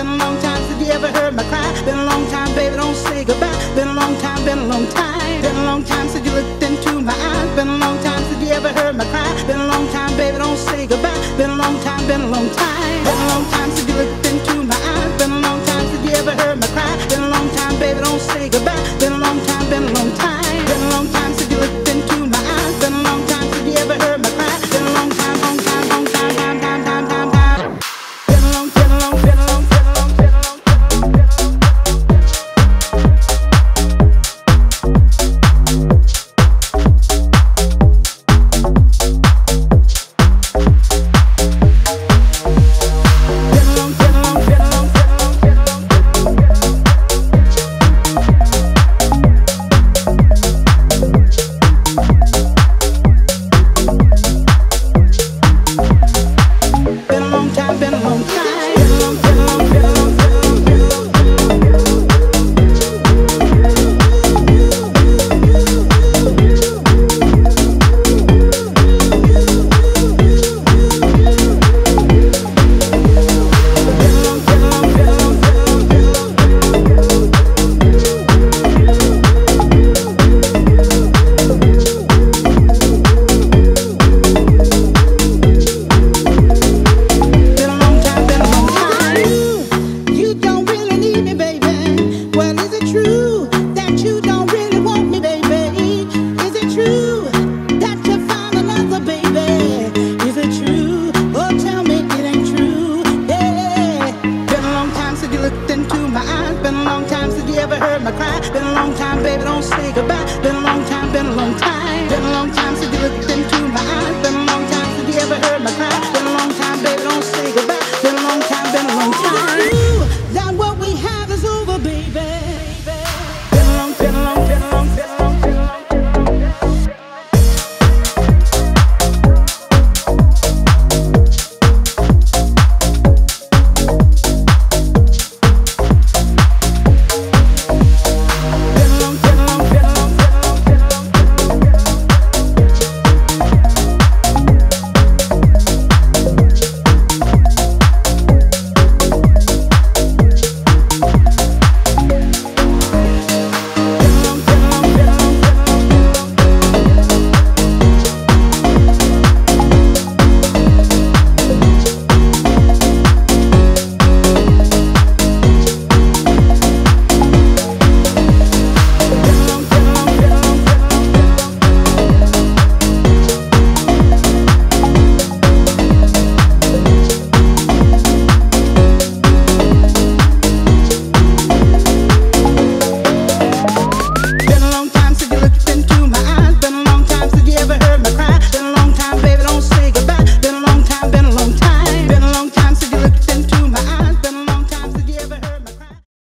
Been a long time since you ever heard my cry. Been a long time, baby, don't say goodbye. Been a long time, been a long time. Been a long time since you looked into my eyes. Been a long time since you ever heard my cry. Been a long time, baby, don't say goodbye. Been a long time, been a long time.